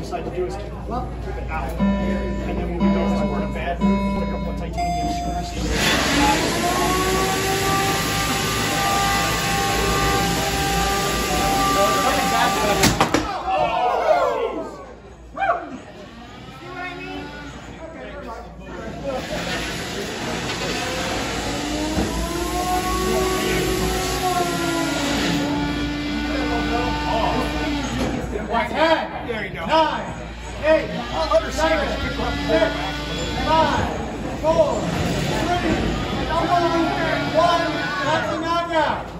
decide to do is keep it out. And then when we go to the bed, pick up the titanium screws. There you go. 9, 8, 7, 6, 5, 4, 3, 2, 1. That's a knockout.